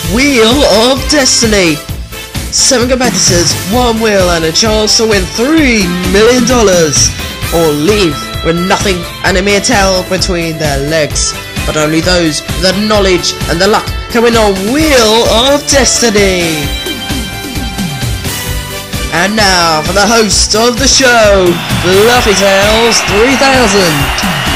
Wheel of Destiny. 7 competitors, 1 wheel and a chance to win $3 million. Or leave with nothing and a mere tail between their legs. But only those with the knowledge and the luck can win on Wheel of Destiny. And now for the host of the show, Fluffytailz3000.